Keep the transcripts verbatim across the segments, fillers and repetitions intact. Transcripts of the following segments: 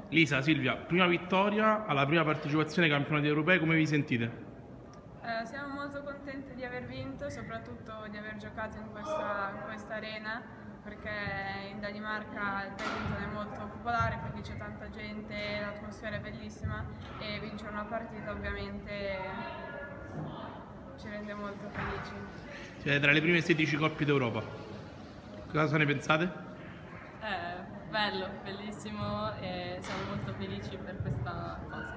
Lisa, Silvia, prima vittoria alla prima partecipazione ai campionati europei, come vi sentite? Eh, siamo molto contenti di aver vinto, soprattutto di aver giocato in questa, in questa arena, perché in Danimarca il badminton è molto popolare, quindi c'è tanta gente, l'atmosfera è bellissima e vincere una partita ovviamente ci rende molto felici. Siete tra le prime sedici coppie d'Europa. Cosa ne pensate? È bello, bellissimo e siamo molto felici per questa cosa.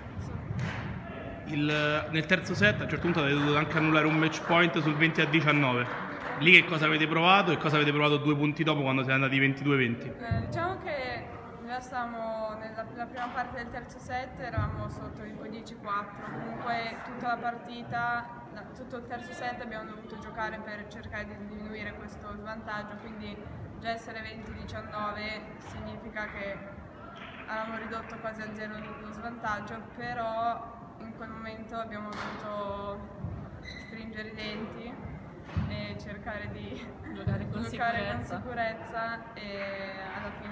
Il- nel terzo set a un certo punto avete dovuto anche annullare un match point sul venti a diciannove. Lì che cosa avete provato e cosa avete provato due punti dopo quando siete andati ventidue venti? Eh, diciamo che già stavamo nella la prima parte del terzo set, eravamo sotto il quindici quattro, comunque tutta la partita, la- tutto il terzo set abbiamo dovuto giocare per cercare di diminuire questo svantaggio, quindi già essere venti diciannove significa che avevamo ridotto quasi a zero lo svantaggio, però in quel momento abbiamo dovuto stringere i denti e cercare di Giocare con giocare con sicurezza. sicurezza e alla fine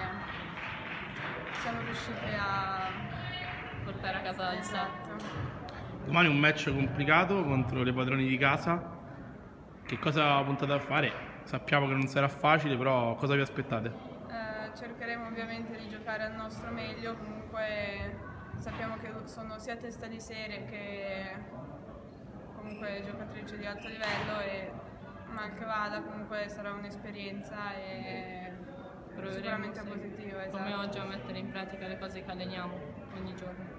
siamo riusciti a Portare a casa il set. esatto. Domani un match complicato contro le padroni di casa. Che cosa puntate a fare? Sappiamo che non sarà facile, però cosa vi aspettate? Eh, cercheremo ovviamente di giocare al nostro meglio, comunque sappiamo che sono sia testa di serie che comunque giocatrici di alto livello e mal che vada comunque sarà un'esperienza e Proveremo, sicuramente sì, positiva. come Esatto. oggi, a mettere in pratica le cose che alleniamo ogni giorno.